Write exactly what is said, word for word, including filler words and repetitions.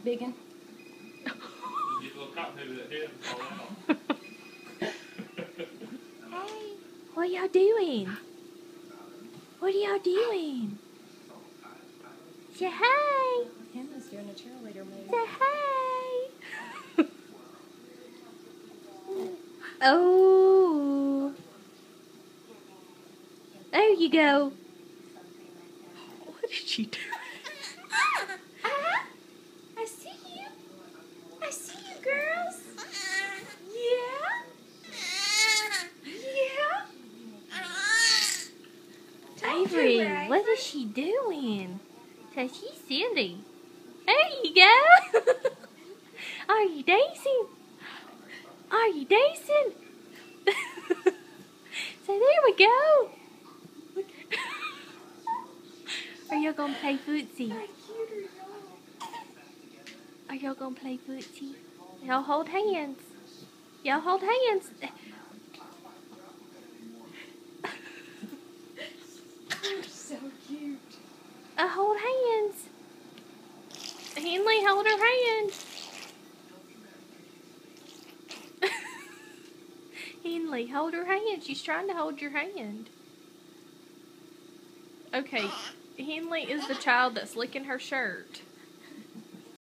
Big one. You get a little cotton over that head and fall out. Hey, what y'all doing? What are y'all doing? Say hi. Henley's doing a cheerleader move. Say hi. Oh. There you go. What did she do? I see you. I see you, girls. Yeah. Yeah. Avery, what is she doing? So she's silly. There you go. Are you dancing? Are you dancing? So there we go. Are y'all gonna play footsie? Are y'all gonna play footsie? Y'all hold hands. Y'all hold hands. You're so cute. Uh, hold hands. Henley, hold her hand. Henley, hold her hand. She's trying to hold your hand. Okay, Henley is the child that's licking her shirt.